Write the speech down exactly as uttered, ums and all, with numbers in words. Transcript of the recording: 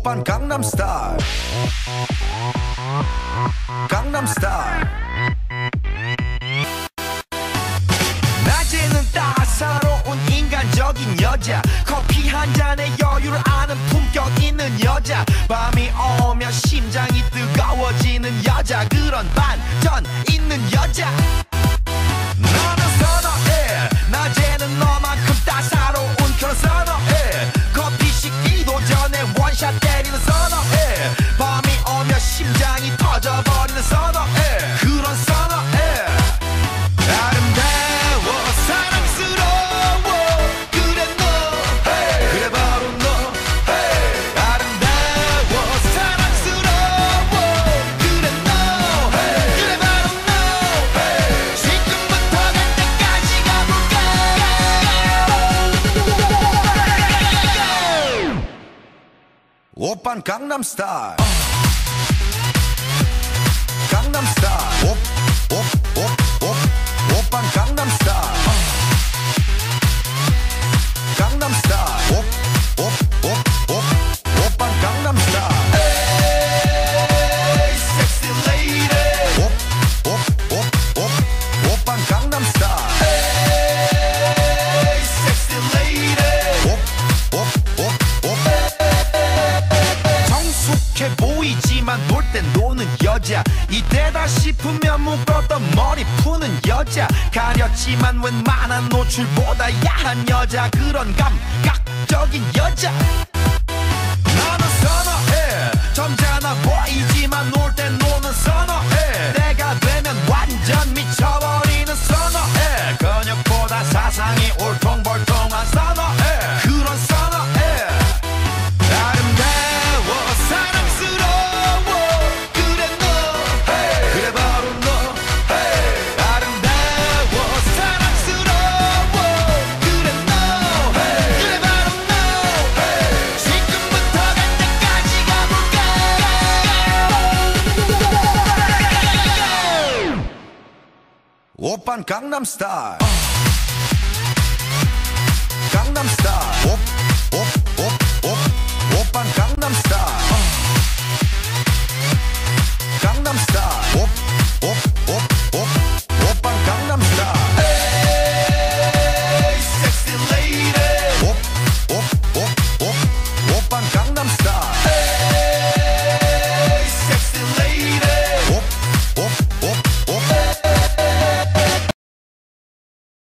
오빤 강남스타일 강남스타일 낮에는 따사로운 인간적인 여자 커피 한 잔에 여유를 아는 품격 있는 여자 밤이 오면 심장이 뜨거워지는 여자 그런 반전 있는 여자 너는 선어해 낮에는 너만큼 따사로운 그런 선어해 커피 식기도 전에 원샷 때리는 선어해 밤이 오면 심장이 터져버리는 선어해 그런 선어해 아름다워 사랑스러워 그래 너 hey. 그래 바로 너 hey. 아름다워 사랑스러워 그래 너 hey. 그래 바로 너 hey. 지금부터 갈 때까지 가볼까 오빤 강남스타일 강남스타일 오, 오, 오, 오, 오빤 강남스타일 강남스타일 오, 오, 오, 오, 오빤 강남스타일 에이 섹시 레이디 오, 오, 오, 오, 오빤 강남스타일 에이 섹시 레이디 오, 오, 오, 오 성숙해 보이지만 놀 땐 노는 여자 이때다 싶으면 묶었던 머리 푸는 여자 가렸지만 웬만한 노출보다 야한 여자 그런 감각적인 여자 나는 선어해 점잖아 보이지만 놀 땐 노는 선어해 내가 되면 완전 미쳐버리는 선어해 근육보다 사상이 울퉁불퉁한 선어해 그런 선어해 아름다워 사랑스러워 그래 너 hey. 그래 바로 너 hey. 아름다워 사랑스러워 그래 너 hey. 그래 바로 너 hey. 지금부터 갈 때까지 가볼까 오빤 강남스타일 강남스타일 오, 오, 오, 오, 오빤 강남스타일 강남스타일